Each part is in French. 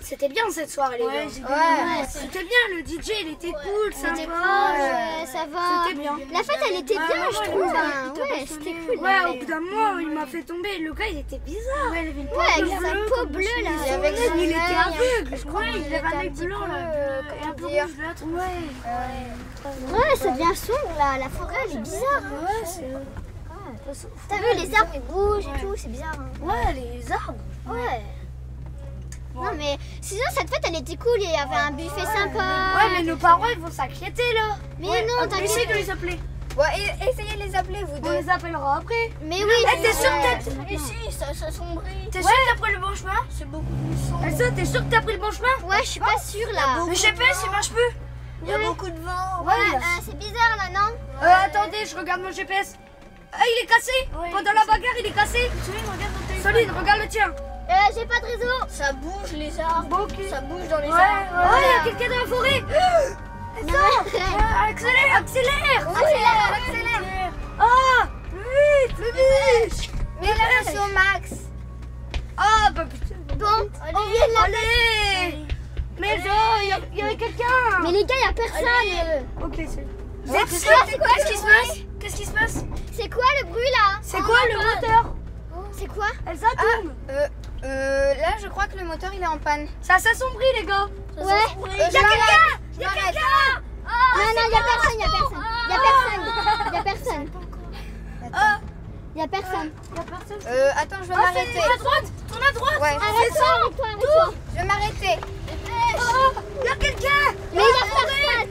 C'était bien cette soirée, les gars. C'était bien, le DJ il était cool, C'était sympa. cool, ça va. C'était bien. La fête elle était bien, je trouve. Hein. Ouais, c'était cool. Ouais, au bout d'un moment, il m'a fait tomber. Le gars, il était bizarre. Ouais, il avait une peau Ouais, avec bleue, sa peau bleue là. Il était aveugle. Je crois qu'il qu'il avait un œil blanc là. Et un peu rouge l'autre. Ouais, ça devient sombre là. La forêt elle est bizarre. Ouais, c'est. T'as vu, les arbres ils bougent et tout, c'est bizarre. Hein. Ouais, les arbres. Ouais. Non mais sinon cette fête elle était cool, il y avait un buffet sympa. Ouais, mais nos parents ils vont s'inquiéter là. Mais non, t'inquiète. Essaye de les appeler. Ouais, essayez de les appeler vous On deux. les appellera après. Mais oui. T'es sûre que t'as. Ici, ça sombrit. T'es sûre que t'as pris le bon chemin? C'est beaucoup plus sombre. Elsa, t'es sûre que t'as pris le bon chemin? Ouais, je suis pas sûre là. Le GPS il marche plus. Il y a beaucoup de vent. Ouais, c'est bizarre là, non? Attendez, je regarde mon GPS. Ah, il est cassé. Pendant la bagarre, il est cassé. Soline, regarde le tien. J'ai pas de réseau. Ça bouge les arbres. Bon, ok. Ça bouge dans les Ouais, arbres. il y a quelqu'un dans la forêt. Accélère, accélère. Accélère. Ah, plus vite. Mais là, je suis au max. Ah, bah putain. Bon, on vient de la. Allez. Mais genre, il y avait quelqu'un. Mais les gars, y a personne. Ok, c'est. C'est quoi? Qu'est-ce qui se passe? Qu'est-ce qui se passe? C'est quoi le bruit là? C'est quoi le moteur? C'est quoi? Elsa tourne. Là, je crois que le moteur il est en panne. Ça s'assombrit, les gars. Ouais. Il y a quelqu'un. Il y a quelqu'un. Non, non, y a personne, y a personne. Y a personne. Y a personne. Y a personne. Attends, je vais m'arrêter. Tourne à droite. Tourne à droite. Ouais. Arrête-toi, arrête-toi, arrête-toi. Je vais m'arrêter. Il y a quelqu'un. Mais y a personne.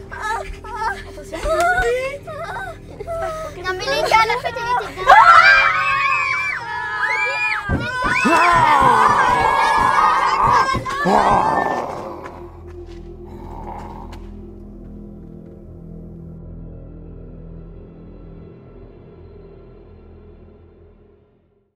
Non, mais les gars, la fête elle était bien. Ah!